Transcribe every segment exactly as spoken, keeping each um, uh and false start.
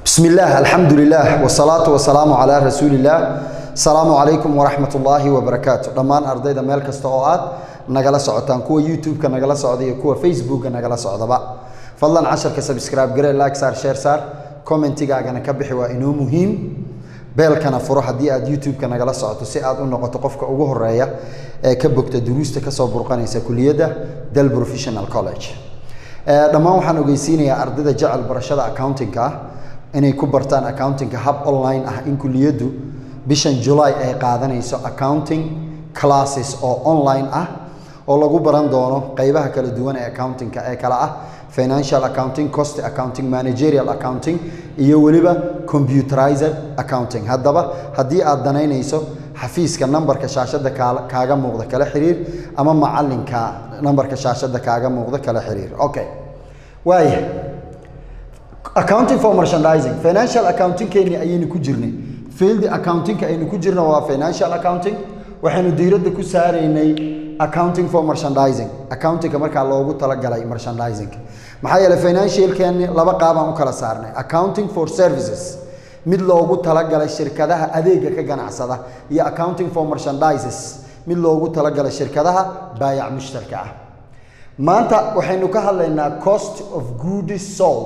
بسم الله الحمد لله والصلاة والسلام على رسول الله. السلام عليكم ورحمة الله وبركاته. دمان أرضيدا ميل كاستوعات نجلا سعودان كوا يوتيوب كنجلا سعودية كوا فيسبوك كنجلا سعودة بقى. فضلا عشر كسبسكرايب جري لايك صار شير صار كومنت جا جنا كبحي وإنه مهم. بيل كان فروح دي أد يوتيوب كنجلا سعودة سعاد إنه قطقفك أوجه الرأي كبوك تدروس تكسب برقاني سكولية ده ده البروفيشنال كولج. دمان وحنا جيسيني أرضيدا جعل برشة أكاونتينج كا. inay ku bartaan accounting hub online ah in kulliyadu bishan July ay qaadanayso accounting classes oo online ah oo lagu baran doono qaybaha kala duwan ee accounting ka ee kala ah financial accounting, cost accounting, managerial accounting iyo waliba computerized accounting. haddaba haddii aad danaynayso xafiiska numberka shaashada kaaga muuqda kala xiriir ama macalinka numberka shaashada kaaga muuqda kala xiriir. okay waaya accounting for merchandising financial accounting keeni ayaynu ku jirnay field accounting ka aynu ku jirnaa waa financial accounting waxaanu diiradda ku saareynay accounting for merchandising accounting marka loogu tala galay merchandising maxaa yeelay financial keeni laba qaab aan u kala saarnay accounting for services mid loogu tala galay shirkadaha adeega ka ganacsada iyo accounting for merchandises mid loogu tala galay shirkadaha baayac mushtarka ah. maanta waxaynu ka hadlaynaa cost of goods sold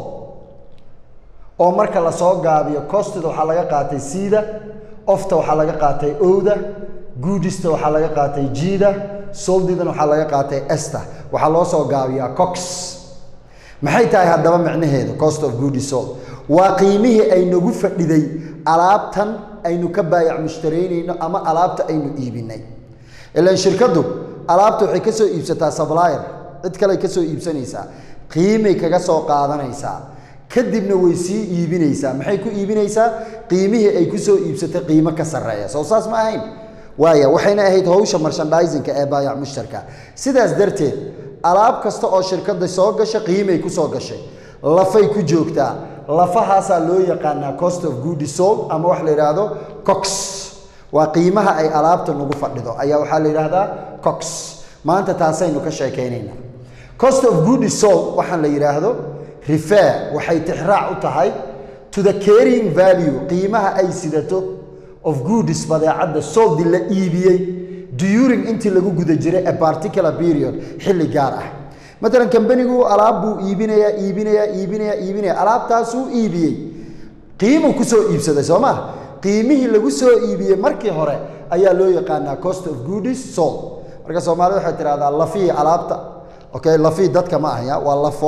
oo marka la soo gaabiyo costida waxa laga qaatay sida ofta waxa laga qaatay owda goodista waxa laga qaatay jida soldidana waxa laga qaatay esta waxa loo soo gaabiyaa cox. maxay tahay haddaba macnaheedu cost of goods sold waa qiimihii ay nagu fadhiday alaabtan aynu ka baayac mushtareynayno ama alaabta aynu iibinay. ilaa shirkadu alaabta waxay ka soo iibsataa supplier cid kale ka soo iibsanaysaa qiimay kaga soo qaadanaysaa kadibna way sii iibinaysaa maxay ku iibinaysaa qiimihii ay ku soo iibsatay qiimo ka sareeya soo saas ma ahayn waaya waxayna ahayd hawsha merchandising ee baayac mushtarka. sidaas darteed alaab kasta oo shirkadda soo gashay qiimay ku soo gashay lafay ku joogtaa lafahaasa loo yaqaanaa cost of goods sold ama wax la yiraahdo cox waa qiimaha ay alaabta nagu fadhido ayaa waxa la yiraahdaa cox. maanta taasaynu ka sheekeynaynaa cost of goods sold waxaan la yiraahdo refer waxay tixraac u tahay to the carrying value qiimaha ay sidato of goods badeecada sold la iibiyay during intii lagu guda jiray a particular period xilli gaar ah. مثلا company-gu alaab buu iibinaya iibinaya iibinaya iibinaya alaabtaas uu iibiyay qiimo ku soo iibsaday Soomaa qiimihii lagu soo iibiyay markii hore ayaa loo yaqaanaa cost of goods sold. marka Soomaalidu waxay tiraahdaa lafii alaabta okay lafii dadka ma ahaya waa lafo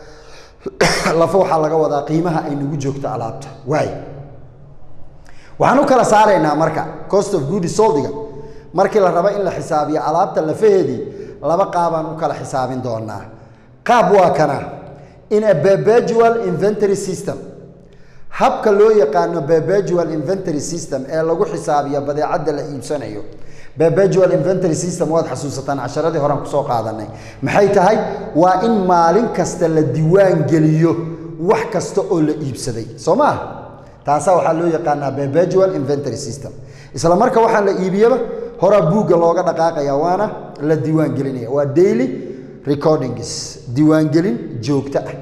lafo waxa laga wadaa qiimaha ay nagu joogto alaabta waay waxaanu kala saaraynaa marka cost of goods sold-iga markii la rabo in la xisaabiyo alaabta lafaheedii laba qaabaan u kala xisaabin doonaa. qaab waa kana in a perpetual inventory system habka loo yaqaano perpetual inventory system ee lagu xisaabiyo badeecada la iibsanayo. perpetual inventory system waad xasuusataan casharadii hore aan ku soo qaadanay maxay tahay waa in maalin kasta la diiwaan geliyo wax kasta oo la iibsaday Soomaa taasa waxa loo yaqaanaa perpetual inventory system. isla marka waxa la iibiyaba hore buuga looga dhaqaaqaya waana la diiwaan gelinaya waa daily recordings diiwaan gelin joogto ah.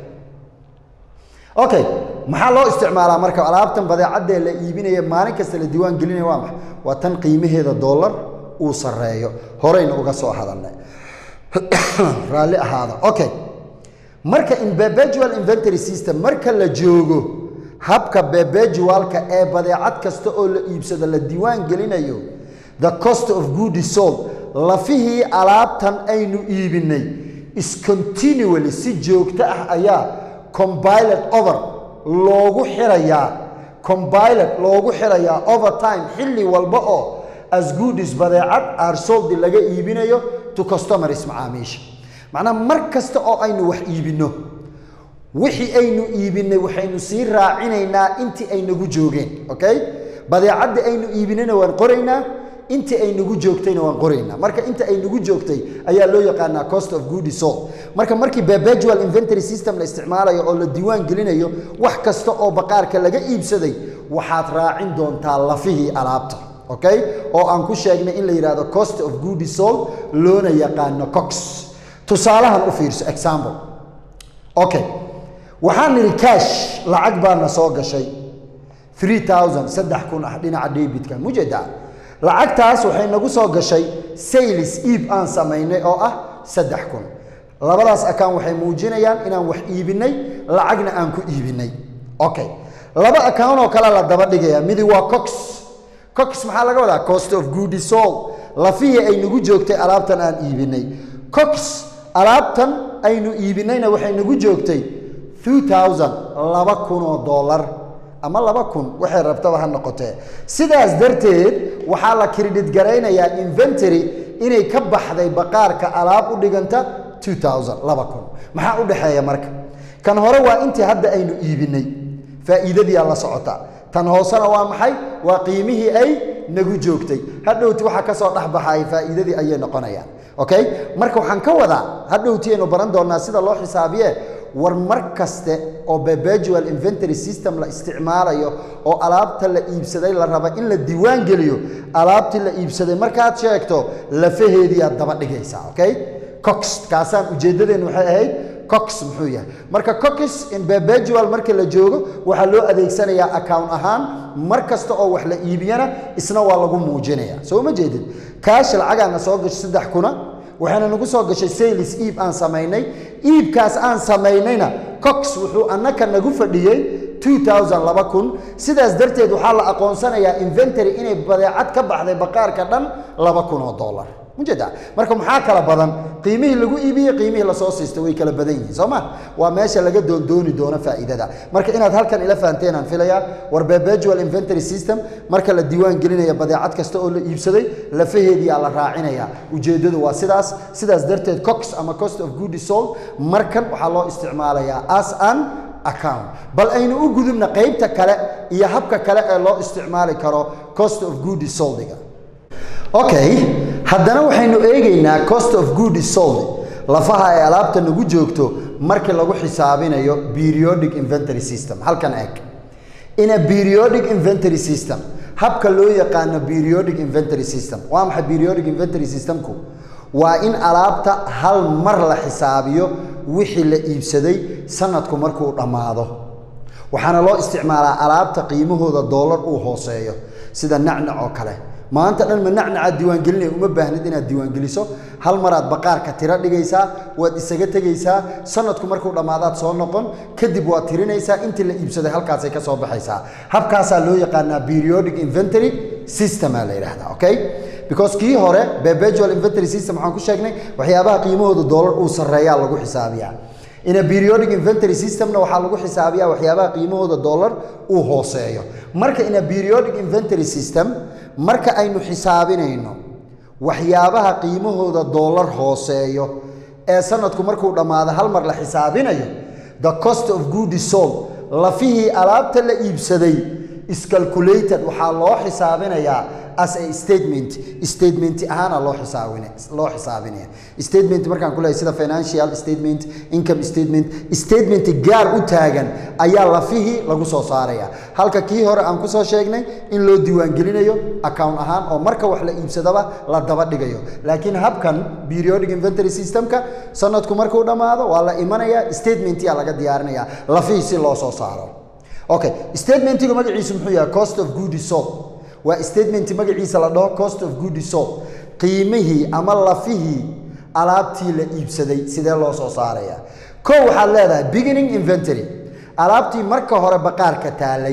okay maxaa loo isticmaalaa marka alaabtan badeecada la iibinaya maalin kasta la diiwaan gelinaya waa maxay waa tan qiimaheeda dollar uu sareeyo horeyna uga soo hadalnay raali ahaada. okay marka in perpetual inventory system marka la joogo habka perpetualka ee badeecad kasta oo la iibsado la diiwaan gelinayo the cost of goods sold lafihii alaabtan aynu iibinay is continually si joogto ah ayaa compiled over loogu xirayaa compiled loogu xirayaa over time xilli walba oo as goods badeecad are sold laga iibinayo to customers macaamiisha. macna mar kasta oo aynu wax iibino wixii aynu iibinay waxaynu sii raacinaynaa intii ay nagu joogeen. okay badeecada aynu iibinayna waan qoraynaa intii ay nagu joogtayna waan qoraynaa marka inta ay nagu joogtay ayaa loo yaqaanaa cost of goods sold. marka markii perpetual inventory system la isticmaalayo oo la diiwaan gelinayo wax kasta oo baqaarka laga iibsaday waxaad raacin doontaa lafihii alaabta. okay oo aan ku sheegnay in la yiraahdo cost of goods sold loona yaqaano cox. tusaalahan u fiirso example. okay waxaan niri cash lacag baan soo gashay three thousand saddex kun ah dhinaca debitka mujeda lacagtaas waxay nagu soo gashay sales iib aan sameynay oo ah saddex kun labadaas account waxay muujinayaan inaan wax iibinay lacagna aan ku iibinay okay laba account oo kala la daba dhigaya midi waa cox cox maxaa laga wadaa cost of goods sold lafiye ay nagu joogtay alaabtan aan iibinay cox alaabtan aynu iibinayna waxay nagu joogtay two thousand laba kun oo dollar ama laba kun waxay rabtaba ha noqotee sidaas darteed waxaa la credit garaynayaa inventory inay ka baxday baqaarka alaab u dhiganta two thousand laba kun maxaa u dhaxeeya marka kan hore waa intii hadda aynu iibinay faa'iidadii la socota tan hoosana waa maxay waa qiimihii ay nagu joogtay hadhowti waxa ka soo dhaxbaxay faa'iidadii ayay noqonayaan okay marka waxaan ka wadaa hadhowti aynu baran doonaa sida loo xisaabiye war mar kaste oo perpetual inventory system la isticmaalayo oo alaabta la iibsaday la raba in la diiwaan geliyo alaabtii la iibsaday markaad sheegto lafaheedii aad daba dhigaysaa okay cox kaasaan ujeedadeenu waxay ahayd cox muxuu yahay marka cox in perpetual marka la joogo waxaa loo adeegsanayaa account ahaan mar kasta oo wax la iibiyana isna waa lagu muujinayaa soo ma jeedid kaash lacagaana soo gashay saddex kuna waxaana nagu soo gashay sales iib aan sameynay iibkaas aan sameynayna cox wuxuu annaka nagu fadhiyay two thousand laba kun sidaas darteed waxaa la aqoonsanayaa inventory inay badeecad ka baxday baqaarka dhan laba kun oo dollar mujeda marka maxaa kala badan qiimihii lagu iibiyay qiimihii la soo siistay way kala badan yihiin sooma waa meesha laga doon dooni doono faa'iidada marka inaad halkan ila fahanteen aan filayaa war perpetual inventory system marka la diiwaan gelinayo badeecad kasta oo la iibsaday lafaheedii la raacinaya ujeedadu waa sidaas sidaas darteed cox ama cost of goods sold markan waxaa loo isticmaalayaa as an account bal aynu u gudubna qaybta kale iyo habka kale ee loo isticmaali karo cost of goods sold okay haddana waxaynu eegaynaa cost of goods sold lafaha ay alaabta nagu joogto markii lagu xisaabinayo periodic inventory system halkan eeg in a periodic inventory system habka loo yaqaan periodic inventory system waa maxay periodic inventory systemku waa in alaabta hal mar la xisaabiyo wixii la iibsaday sanadku markuu dhamaado waxaana loo isticmaalaa alaabta qiimahooda dollar uu hooseeyo sida nacnac oo kale maanta dhan ma nacnaca diiwaan gelinay uma baahnid inaad diiwaan geliso hal maraad baqaarka tira dhigaysaa waad isaga tegaysaa sanadku markuu dhamaadaad soo noqon kadib waad tirinaysaa intii la iibsaday halkaas ay ka soo baxaysaa habkaasaa loo yaqaanaa periodic inventory system la yiraahdaa okay because kii hore perpetual inventory system waxaan ku sheegnay waxyaabaha qiimahooda dollar uu sareeyaa lagu xisaabiyaa in a periodic inventory systemna waxaa lagu xisaabiyaa waxyaabaha qiimahooda dollar uu hooseeyo marka in a periodic inventory system marka aynu xisaabinayno waxyaabaha qiimahooda dollar hooseeyo ee sanadku markuu dhamaado hal mar la xisaabinayo the cost of goods sold lafihii alaabta la iibsaday is calculated waxaa loo xisaabinayaa as a statement statement ahaana loo xisaabinaya loo xisaabinaya statement markaan ku leeyahay sida financial statement income statement statement gaar u taagan ayaa lafihii lagu soo saaraya halka kii hore aan ku soo sheegnay in loo diiwaan gelinayo account ahaan oo marka wax la iibsadaba la daba dhigayo laakiin habkan periodic inventory systemka sanadku markuu dhamaado waa la imanaya statement yaa laga diyaarinaya lafihii si loo soo saaro okay statementiga magaciisu muxuu yahay cost of goods sold waa statement magaciisa la dhaho cost of goods sold qiimihii ama lafihii alaabtii la iibsaday sidee loo soo saaraya ko waxaad leedahay beginning inventory alaabtii marka hore baqaarka taalay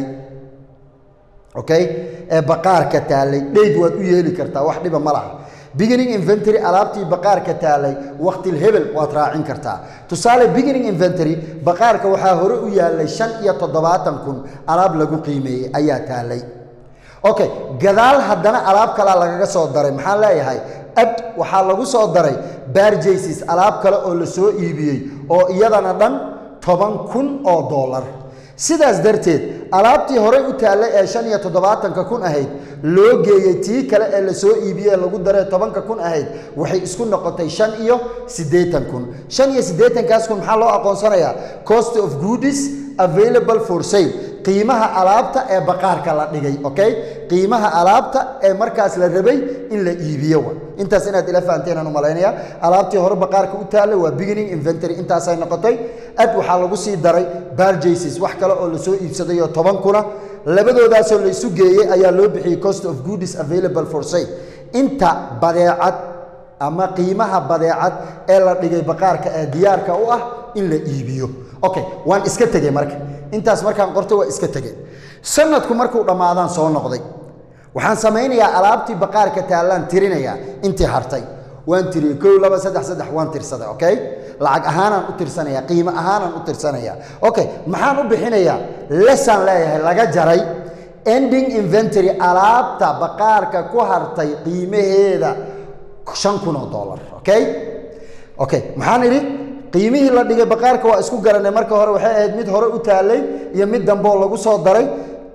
okay ee baqaarka taalay dheyd waad u yeeli kartaa wax dhiba ma laha beginning inventory alaabtii baqaarka taalay waqti hebel waad raacin kartaa tusaale beginning inventory baqaarka waxaa hore u yaalay shan iyo toddobaatan kun alaab lagu qiimeeyay ayaa taalay okay gadaal haddana alaab kale lagaga soo daray maxaa leeyahay ad waxaa lagu soo daray purchases alaab kale oo la soo iibiyey oo iyadana dhan toban kun oo dollar sidaas darteed alaabtii hore u taalay ee shan iyo toddobaatanka kun ahayd loo geeyay tii kale ee la soo iibiyey lagu daray tobanka kun ahayd waxay isku noqotay shan iyo siddeetan kun shan iyo siddeetan kaas kun maxaa loo aqoonsanayaa cost of goods available for sale qiimaha alaabta ee baqaarka la dhigay okay qiimaha alaabta ee markaas la rabay in la iibiyo intaas inaad ila fahanteen aan u malaynaya alaabtii hore baqaarka u taallay waa beginning inventory intaas ay noqotay ad waxa lagu sii daray purchases wax kale oo la soo iibsaday oo toban kuna labadoodaas oo la isu geeyay ayaa loo bixiyay cost of goods available for sale inta badeecad ama qiimaha badeecad ee la dhigay baqaarka ee diyaarka u ah in la iibiyo okay waan iska tagay marka intaas markaan qorto waa iska tagay sanadku markuu dhamaadaan soo noqday waxaan sameeynayaa alaabtii baqaarka taalaan tirinaya intii hartay waan tiriyay kow laba saddex saddex waan tirsaday okay lacag ahaanaan u tirsanaya qiimo ahaanaan u tirsanaya okay maxaan u bixinayaa lesson leeyahay laga jaray ending inventory alaabta baqaarka ku hartay qiimaheeda shan kun oo dollar okay okay maxaan idhi qiimihii la dhigay baqaarka waa isku garanay marka hore waxay ahayd mid hore u taalay iyo mid dambe oo lagu soo daray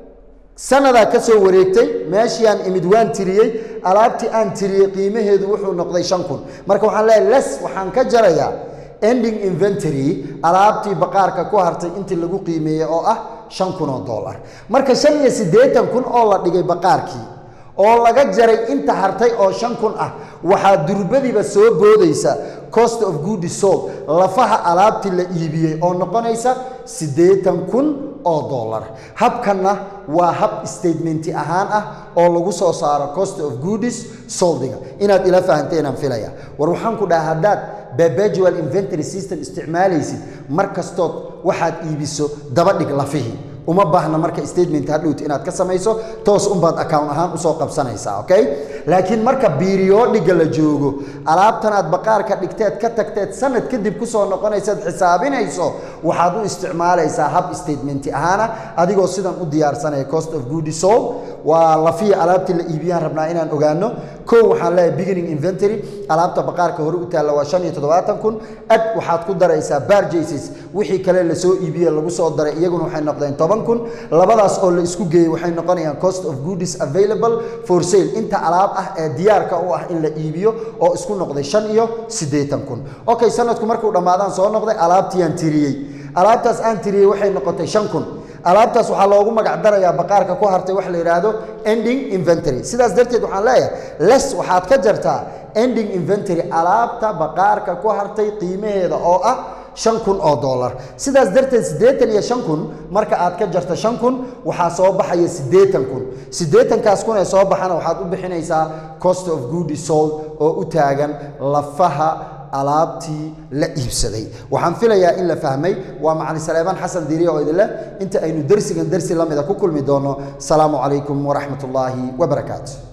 sanada ka soo wareegtay meeshii aan imid waan tiriyay alaabtii aan tiriyay qiimaheedu wuxuu noqday shan kun marka waxaan leeyahay less waxaan ka jarayaa ending inventory alaabtii baqaarka ku hartay intii lagu qiimeeyay oo ah shan kun oo dollar marka shan iyo siddeetan kun oo la dhigay baqaarkii oo laga jaray inta hartay oo shan kun ah waxa durbadiiba soo boodaysa cost of goods sold lafaha alaabtii la iibiyay oo noqonaysa siddeetan kun oo dollar habkana waa hab statement ahaan ah oo lagu soo saaro cost of goods soldiga inaad ila fahanteen aan filaya war waxaan ku dhahay hadaad perpetual inventory system isticmaalaysid markastood waxaad iibiso daba dhig lafihi uma baahna marka statement hadhowt inaad ka samayso toos un baad account ahaan u soo qabsanaysaa okay laakiin marka periodiga la joogo alaabtan aad baqaarka dhigteed ka tagteed sanad kadib ku soo noqonaysa xisaabinayso waxaad u isticmaalaysaa hab statement ahaan adigoo sidan u diyaarsanay cost of goods sold waa lafiya alaabtii la iibiyaan rabnaa inaan ogaano koo waxaan leeyahay beginning inventory alaabta baqaarka hore u taala waa shan iyo toddobaatan kun ad waxaad ku daraysaa purchases wixii kale la soo iibiyay lagu soo daray iyaguna waxay noqdeen toban kun labadaas oo la isku geeyay waxay noqonayaan cost of goods available for sale inta alaab ah ee diyaarka u ah in la iibiyo oo isku noqday shan iyo siddeetan kun okay sanadku markuu dhamaadaan soo noqday alaabtii aan tiriyay alaabtaas aan tiriyay waxay noqotay shan kun alaabtaas waxa loogu magac darayaa baqaarka ku hartay wax la yiraahdo ending inventory sidaas darteed waxaan leeyahay less waxaad ka jartaa ending inventory alaabta baqaarka ku hartay qiimaheeda oo ah shan kun oo dollar sidaas darteed siddeetan iyo shan kun marka aad ka jarto shan kun waxa soo baxaya siddeetan kun siddeetan kaas kun ee soo baxana waxaad u bixinaysaa cost of goods sold oo u taagan lafaha alaabtii la iibsaday waxaan filayaa in la fahmay waa macallin Saleeman Xasan Diiriye oo idin leh inta aynu darsigan darsi lamida ku kulmi doono salaamu calaykum wa rahmatullaahi wa barakaatuh